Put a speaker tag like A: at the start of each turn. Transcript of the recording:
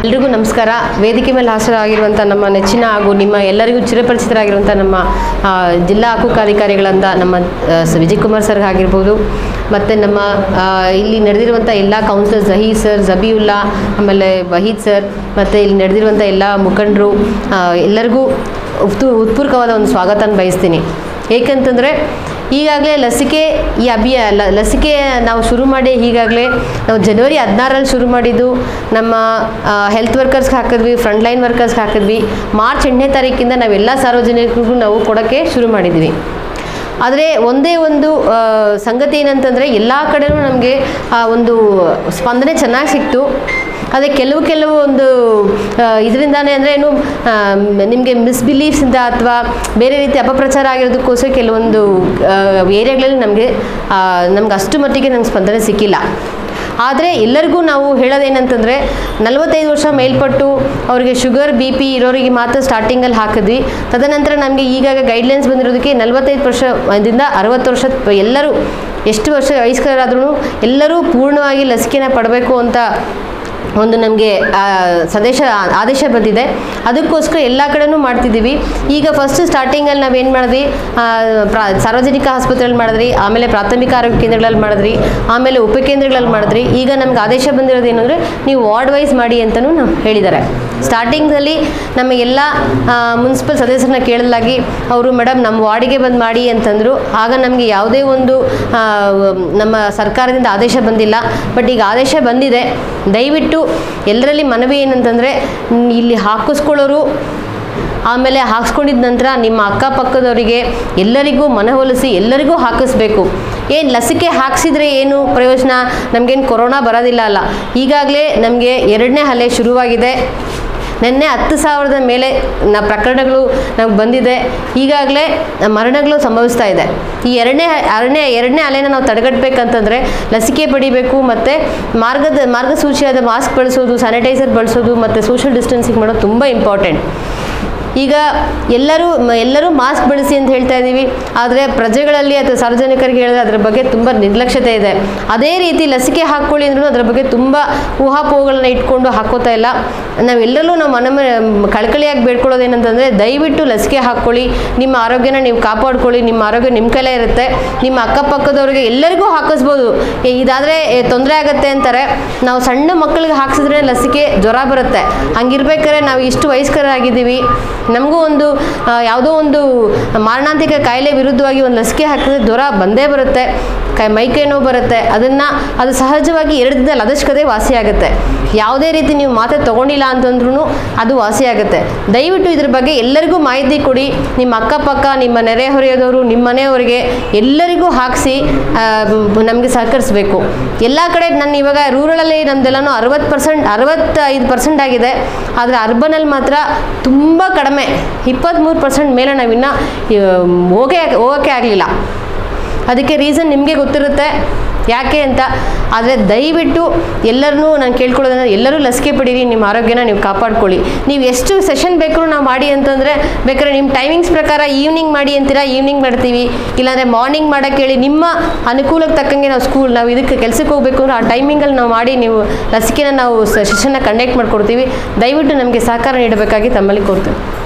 A: ಎಲ್ಲರಿಗೂ ನಮಸ್ಕಾರ. ವೇದಿಕೆ ಮೇಲೆ ಹಾಜರಾಗಿರುವಂಥ ನಮ್ಮ ನೆಚ್ಚಿನ ಹಾಗೂ ನಿಮ್ಮ ಎಲ್ಲರಿಗೂ ಚಿರಪರಿಚಿತರಾಗಿರುವಂಥ ನಮ್ಮ ಜಿಲ್ಲಾ ಹಕ್ಕು ಅಧಿಕಾರಿಗಳಂತ ನಮ್ಮ ವಿಜಯಕುಮಾರ್ ಸರ್ ಆಗಿರ್ಬೋದು, ಮತ್ತು ನಮ್ಮ ಇಲ್ಲಿ ನಡೆದಿರುವಂಥ ಎಲ್ಲ ಕೌನ್ಸಿಲರ್ ಜಹೀರ್ ಸರ್, ಜಬೀವುಲ್ಲಾ, ಆಮೇಲೆ ವಹೀದ್ ಸರ್, ಮತ್ತು ಇಲ್ಲಿ ನಡೆದಿರುವಂಥ ಎಲ್ಲ ಮುಖಂಡರು ಎಲ್ಲರಿಗೂ ಉತ್ಪೂರ್ವಕವಾದ ಒಂದು ಸ್ವಾಗತನ ಬಯಸ್ತೀನಿ. ಏಕೆಂತಂದರೆ ಈಗಾಗಲೇ ಲಸಿಕೆ ಲಸಿಕೆ ನಾವು ಶುರು ಮಾಡಿ ಈಗಾಗಲೇ ನಾವು ಜನವರಿ 16ರಲ್ಲಿ ಶುರು ಮಾಡಿದ್ದು. ನಮ್ಮ ಹೆಲ್ತ್ ವರ್ಕರ್ಸ್ಗೆ ಹಾಕಿದ್ವಿ, ಫ್ರಂಟ್ ಲೈನ್ ವರ್ಕರ್ಸ್ಗೆ ಹಾಕಿದ್ವಿ. ಮಾರ್ಚ್ 8ನೇ ತಾರೀಕಿಂದ ನಾವೆಲ್ಲ ಸಾರ್ವಜನಿಕರಿಗೂ ನಾವು ಕೊಡೋಕ್ಕೆ ಶುರು ಮಾಡಿದ್ವಿ. ಆದರೆ ಒಂದೇ ಒಂದು ಸಂಗತಿ ಏನಂತಂದರೆ ಎಲ್ಲ ಕಡೆಯೂ ನಮಗೆ ಒಂದು ಸ್ಪಂದನೆ ಚೆನ್ನಾಗಿ ಸಿಕ್ತು. ಅದೇ ಕೆಲವು ಒಂದು ಇದರಿಂದಾನೇ ಅಂದರೆ ಏನು ನಿಮಗೆ ಮಿಸ್ಬಿಲೀಫ್ಸಿಂದ ಅಥವಾ ಬೇರೆ ರೀತಿ ಅಪಪ್ರಚಾರ ಆಗಿರೋದಕ್ಕೋಸ್ಕರ ಕೆಲವೊಂದು ಏರಿಯಾಗಳಲ್ಲಿ ನಮಗೆ ಅಷ್ಟು ಮಟ್ಟಿಗೆ ನಂಗೆ ಸ್ಪಂದನೆ ಸಿಕ್ಕಿಲ್ಲ. ಆದರೆ ಎಲ್ಲರಿಗೂ ನಾವು ಹೇಳೋದೇನಂತಂದರೆ 45 ವರ್ಷ ಮೇಲ್ಪಟ್ಟು ಅವರಿಗೆ ಶುಗರ್ BP ಇರೋರಿಗೆ ಮಾತ್ರ ಸ್ಟಾರ್ಟಿಂಗಲ್ಲಿ ಹಾಕಿದ್ವಿ. ತದನಂತರ ನಮಗೆ ಈಗಾಗ ಗೈಡ್ಲೈನ್ಸ್ ಬಂದಿರೋದಕ್ಕೆ 45 ವರ್ಷದಿಂದ 60 ವರ್ಷ ಎಲ್ಲರೂ ಎಷ್ಟು ವರ್ಷ ವಯಸ್ಕರಾದ್ರೂ ಎಲ್ಲರೂ ಪೂರ್ಣವಾಗಿ ಲಸಿಕೆನ ಪಡಬೇಕು ಅಂತ ಒಂದು ನಮಗೆ ಆದೇಶ ಬಂದಿದೆ. ಅದಕ್ಕೋಸ್ಕರ ಎಲ್ಲ ಕಡೆನೂ ಮಾಡ್ತಿದ್ದೀವಿ. ಈಗ ಫಸ್ಟ್ ಸ್ಟಾರ್ಟಿಂಗಲ್ಲಿ ನಾವೇನು ಮಾಡಿದ್ವಿ, ಸಾರ್ವಜನಿಕ ಆಸ್ಪತ್ರೆಯಲ್ಲಿ ಮಾಡಿದ್ರಿ, ಆಮೇಲೆ ಪ್ರಾಥಮಿಕ ಆರೋಗ್ಯ ಕೇಂದ್ರಗಳಲ್ಲಿ ಮಾಡಿದ್ರಿ, ಆಮೇಲೆ ಉಪಕೇಂದ್ರಗಳಲ್ಲಿ ಮಾಡಿದ್ರಿ. ಈಗ ನಮ್ಗೆ ಆದೇಶ ಬಂದಿರೋದು ಏನಂದರೆ ನೀವು ವಾರ್ಡ್ ವೈಸ್ ಮಾಡಿ ಅಂತಲೂ ನಾವು ಹೇಳಿದ್ದಾರೆ. ಸ್ಟಾರ್ಟಿಂಗ್ಸಲ್ಲಿ ನಮಗೆಲ್ಲ ಮುನ್ಸಿಪಲ್ ಸದಸ್ಯರನ್ನ ಕೇಳಲಾಗಿ ಅವರು ಮೇಡಮ್ ನಮ್ಮ ವಾರ್ಡಿಗೆ ಬಂದು ಮಾಡಿ ಅಂತಂದರು. ಆಗ ನಮಗೆ ಯಾವುದೇ ಒಂದು ನಮ್ಮ ಸರ್ಕಾರದಿಂದ ಆದೇಶ ಬಂದಿಲ್ಲ. ಬಟ್ ಈಗ ಆದೇಶ ಬಂದಿದೆ. ದಯವಿಟ್ಟು ಎಲ್ಲರಲ್ಲಿ ಮನವಿ ಏನಂತಂದರೆ ಇಲ್ಲಿ ಹಾಕಿಸ್ಕೊಳ್ಳೋರು ಆಮೇಲೆ ಹಾಕ್ಸ್ಕೊಂಡಿದ ನಂತರ ನಿಮ್ಮ ಅಕ್ಕಪಕ್ಕದವರಿಗೆ ಎಲ್ಲರಿಗೂ ಮನವೊಲಿಸಿ ಎಲ್ಲರಿಗೂ ಹಾಕಿಸ್ಬೇಕು. ಏನು ಲಸಿಕೆ ಹಾಕಿಸಿದ್ರೆ ಏನು ಪ್ರಯೋಜನ, ನಮಗೇನು ಕೊರೋನಾ ಬರೋದಿಲ್ಲ ಅಲ್ಲ. ಈಗಾಗಲೇ ನಮಗೆ 2ನೇ ಅಲೆ ಶುರುವಾಗಿದೆ. ನಿನ್ನೆ 10,000 ಮೇಲೆ ಪ್ರಕರಣಗಳು ನಮಗೆ ಬಂದಿದೆ. ಈಗಾಗಲೇ ಮರಣಗಳು ಸಂಭವಿಸ್ತಾ ಇದೆ. ಈ ಎರಡನೇ ಅಲೆನ ನಾವು ತಡೆಗಟ್ಟಬೇಕಂತಂದರೆ ಲಸಿಕೆ ಪಡಿಬೇಕು, ಮತ್ತು ಮಾರ್ಗಸೂಚಿಯಾದ ಮಾಸ್ಕ್ ಬಳಸೋದು, ಸ್ಯಾನಿಟೈಸರ್ ಬಳಸೋದು, ಮತ್ತು ಸೋಷಿಯಲ್ ಡಿಸ್ಟೆನ್ಸಿಂಗ್ ಮಾಡೋದು ತುಂಬ ಇಂಪಾರ್ಟೆಂಟ್. ಈಗ ಎಲ್ಲರೂ ಮಾಸ್ಕ್ ಬಳಸಿ ಅಂತ ಹೇಳ್ತಾ ಇದ್ದೀವಿ. ಆದರೆ ಪ್ರಜೆಗಳಲ್ಲಿ ಅಥವಾ ಸಾರ್ವಜನಿಕರಿಗೆ ಹೇಳಿದ್ರೆ ಅದರ ಬಗ್ಗೆ ತುಂಬ ನಿರ್ಲಕ್ಷ್ಯತೆ ಇದೆ. ಅದೇ ರೀತಿ ಲಸಿಕೆ ಹಾಕ್ಕೊಳ್ಳಿ ಅಂದ್ರೂ ಅದರ ಬಗ್ಗೆ ತುಂಬ ಊಹಾಪೋಹಗಳನ್ನ ಇಟ್ಕೊಂಡು ಹಾಕೋತಾ ಇಲ್ಲ. ನಾವೆಲ್ಲರೂ ನಾವು ಕಳಕಳಿಯಾಗಿ ಬೇಡ್ಕೊಳ್ಳೋದೇನಂತಂದರೆ ದಯವಿಟ್ಟು ಲಸಿಕೆ ಹಾಕ್ಕೊಳ್ಳಿ, ನಿಮ್ಮ ಆರೋಗ್ಯನ ನೀವು ಕಾಪಾಡ್ಕೊಳ್ಳಿ. ನಿಮ್ಮ ಆರೋಗ್ಯ ನಿಮ್ಮ ಕೈಲೇ ಇರುತ್ತೆ. ನಿಮ್ಮ ಅಕ್ಕಪಕ್ಕದವ್ರಿಗೆ ಎಲ್ಲರಿಗೂ ಹಾಕಿಸ್ಬೋದು. ಇದಾದರೆ ತೊಂದರೆ ಆಗುತ್ತೆ ಅಂತಾರೆ. ನಾವು ಸಣ್ಣ ಮಕ್ಕಳಿಗೆ ಹಾಕ್ಸಿದ್ರೆ ಲಸಿಕೆ ಜ್ವರ ಬರುತ್ತೆ. ಹಂಗಿರ್ಬೇಕಾದ್ರೆ ನಾವು ಇಷ್ಟು ವಯಸ್ಕರಾಗಿದ್ದೀವಿ, ನಮಗೂ ಒಂದು ಯಾವುದೋ ಒಂದು ಮಾರಣಾಂತಿಕ ಕಾಯಿಲೆ ವಿರುದ್ಧವಾಗಿ ಒಂದು ಲಸಿಕೆ ಹಾಕಿದ್ರೆ ಜ್ವರ ಬಂದೇ ಬರುತ್ತೆ, ಮೈಕೈ ನೋವು ಬರುತ್ತೆ. ಅದು ಸಹಜವಾಗಿ 2 ದಿನದಲ್ಲಿ ಅದಷ್ಟೇ ವಾಸಿಯಾಗುತ್ತೆ. ಯಾವುದೇ ರೀತಿ ನೀವು ಮಾತ್ರೆ ತೊಗೊಂಡಿಲ್ಲ ಅಂತಂದ್ರೂ ಅದು ವಾಸಿಯಾಗುತ್ತೆ. ದಯವಿಟ್ಟು ಇದ್ರ ಬಗ್ಗೆ ಎಲ್ಲರಿಗೂ ಮಾಹಿತಿ ಕೊಡಿ. ನಿಮ್ಮ ಅಕ್ಕಪಕ್ಕ, ನಿಮ್ಮ ನೆರೆಹೊರೆಯದವರು, ನಿಮ್ಮ ಮನೆಯವರಿಗೆ ಎಲ್ಲರಿಗೂ ಹಾಕಿಸಿ ನಮಗೆ ಸಹಕರಿಸಬೇಕು. ಎಲ್ಲ ಕಡೆ ನಾನು ಇವಾಗ ರೂರಲಲ್ಲಿ ನಮ್ಮದೆಲ್ಲನೂ 65% ಆಗಿದೆ. ಆದರೆ ಅರ್ಬನಲ್ಲಿ ಮಾತ್ರ ತುಂಬ ಕಡಿಮೆ, 23% ಮೇಲೆ ನಾವಿನ್ನು ಹೋಗೋಕ್ಕೆ ಆಗಲಿಲ್ಲ. ಅದಕ್ಕೆ ರೀಸನ್ ನಿಮಗೆ ಗೊತ್ತಿರುತ್ತೆ ಯಾಕೆ ಅಂತ. ಆದರೆ ದಯವಿಟ್ಟು ಎಲ್ಲರನ್ನೂ ನಾನು ಕೇಳ್ಕೊಳ್ಳೋದಂದ್ರೆ ಎಲ್ಲರೂ ಲಸಿಕೆ ಪಡೀರಿ, ನಿಮ್ಮ ಆರೋಗ್ಯನ ನೀವು ಕಾಪಾಡ್ಕೊಳ್ಳಿ. ನೀವು ಎಷ್ಟು ಸೆಷನ್ ಬೇಕಾದ್ರೂ ನಾವು ಮಾಡಿ ಅಂತಂದರೆ ಬೇಕಾದ್ರೆ ನಿಮ್ಮ ಟೈಮಿಂಗ್ಸ್ ಪ್ರಕಾರ ಈವ್ನಿಂಗ್ ಮಾಡಿ ಅಂತೀರಾ, ಈವ್ನಿಂಗ್ ಮಾಡ್ತೀವಿ. ಇಲ್ಲಾಂದರೆ ಮಾರ್ನಿಂಗ್ ಮಾಡೋಕ್ಕೆ ಹೇಳಿ, ನಿಮ್ಮ ಅನುಕೂಲಕ್ಕೆ ತಕ್ಕಂಗೆ ನಾವು ಇದಕ್ಕೆ ಕೆಲಸಕ್ಕೆ ಹೋಗಬೇಕು ಅಂದ್ರೆ ಆ ಟೈಮಿಂಗಲ್ಲಿ ನಾವು ಮಾಡಿ ನೀವು ಲಸಿಕೆನ ನಾವು ಸೆಷನ್ನ ಕಂಡಕ್ಟ್ ಮಾಡಿಕೊಡ್ತೀವಿ. ದಯವಿಟ್ಟು ನಮಗೆ ಸಹಕಾರ ನೀಡಬೇಕಾಗಿ ತಮ್ಮಲ್ಲಿ ಕೋರ್ತೀವಿ.